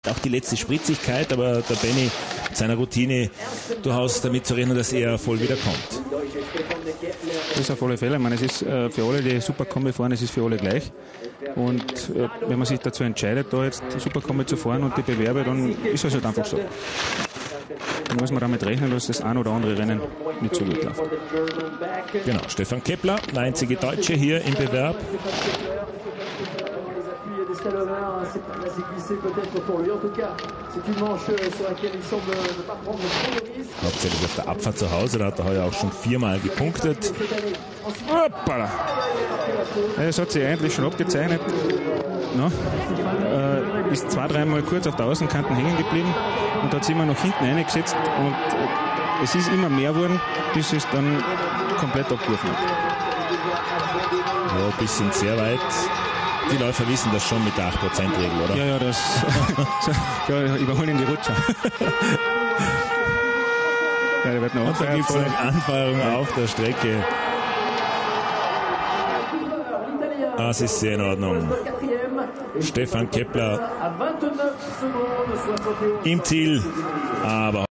Auch die letzte Spritzigkeit, aber der Benny mit seiner Routine durchaus damit zu rechnen, dass er voll wieder kommt. Das ist auf alle Fälle. Ich meine, es ist für alle, die Superkombi fahren, es ist für alle gleich. Und wenn man sich dazu entscheidet, da jetzt Superkombi zu fahren und die Bewerbe, dann ist es halt einfach so. Dann muss man damit rechnen, dass das ein oder andere Rennen nicht so gut läuft. Genau, Stefan Kepler, der einzige Deutsche hier im Bewerb. Hauptsächlich auf der Abfahrt zu Hause, da hat er heuer auch schon 4-mal gepunktet. Hoppala. Es hat sich eigentlich schon abgezeichnet. No. Ist 2-3 Mal kurz auf der Außenkante hängen geblieben und hat sich immer nach hinten reingesetzt und es ist immer mehr geworden, bis es dann komplett abgeworfen hat. Ja, ein bisschen sehr weit. Die Läufer wissen das schon mit der 8%-Regel, oder? Ja, das ja, überholen die Rutscher. Ja, der wird noch und da gibt es noch Anfeuerung auf der Strecke. Das ist sehr in Ordnung. Stefan Kepler im Ziel, aber